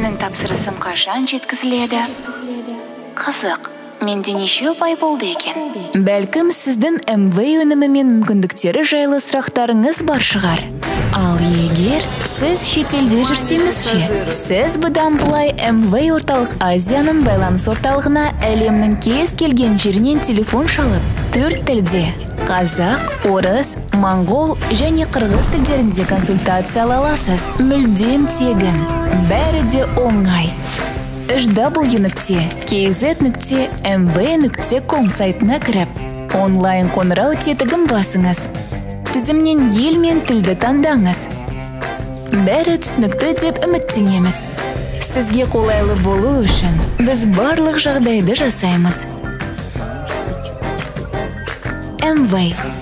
Менің тапсырысым қашан жеткізіледі? Қызық, менде неше ұпай болды екен? Бәлкім сіздің МВ өнімі мен мүмкіндіктері жайлы сұрақтарыңыз бар шығар. Ал егер сіз шетелде жүрсеңіз ше, сіз бұдан былай МВ орталық Азияның байланыс орталығына әлемнің кез келген жерінен телефон шалып, 4 тілде қазақ, орыс, моңғол және қырғыз тілдерінде консультация ала аласыз. Мүлдем тегін, бәрі де оңай. www.kz.mv.com сайтына кіріп, онлайн қоңырау тетігін басыңыз. Тізімнен ел мен тілді таңдаңыз. Бәрі түсінікті деп үміттенеміз. Сізге қолайлы болу үшін біз барлық жағдайды жасаймыз. МВ